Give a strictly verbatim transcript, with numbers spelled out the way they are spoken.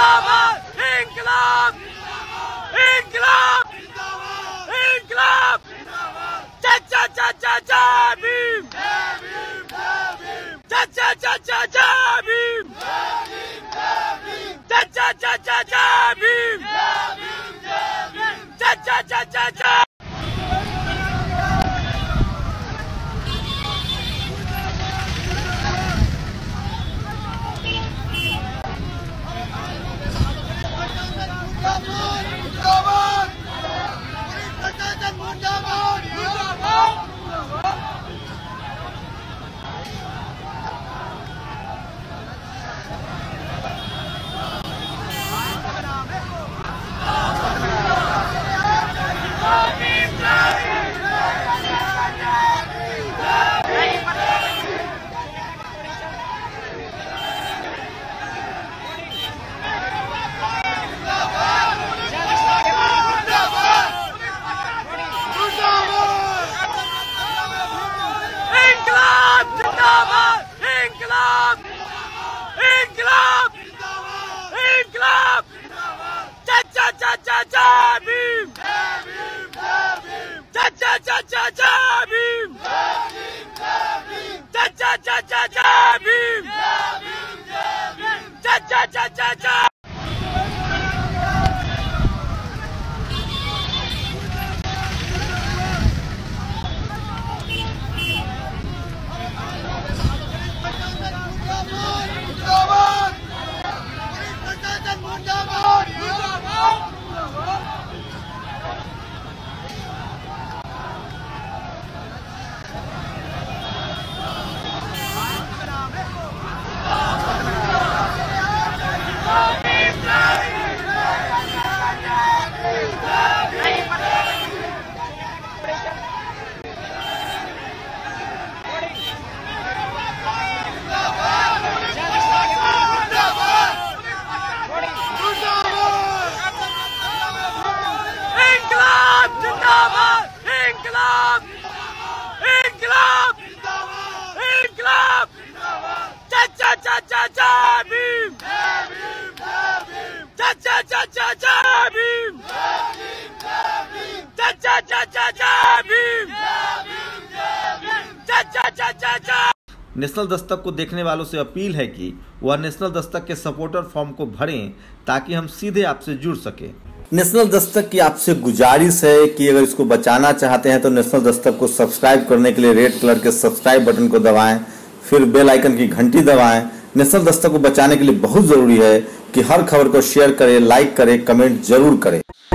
जिंदाबाद, इंकलाब, इंकलाब, इंकलाब, चाचा चाचा चा भीम, चाचा चाचा चा भीम, चाचा चाचा चा भीम, चाचा चाचा चा। इंकलाब, इंकलाब, इंकलाब, चाचा चाचा चा भीम, चाचा चाचा चा भीम, चाचा चाचा चा भीम, चाचा चाचा चा। इंकलाब, इंकलाब, इंकलाब, चाचा चाचा चा भीम, चाचा चाचा चा भीम, चाचा चाचा चा भीम, चाचा चाचा चा। नेशनल दस्तक को देखने वालों से अपील है कि वह नेशनल दस्तक के सपोर्टर फॉर्म को भरें ताकि हम सीधे आपसे जुड़ सके। नेशनल दस्तक की आपसे गुजारिश है कि अगर इसको बचाना चाहते हैं तो नेशनल दस्तक को सब्सक्राइब करने के लिए रेड कलर के सब्सक्राइब बटन को दबाएं, फिर बेल आइकन की घंटी दबाएं। नेशनल दस्तक को बचाने के लिए बहुत जरूरी है कि हर खबर को शेयर करें, लाइक करें, कमेंट जरूर करें।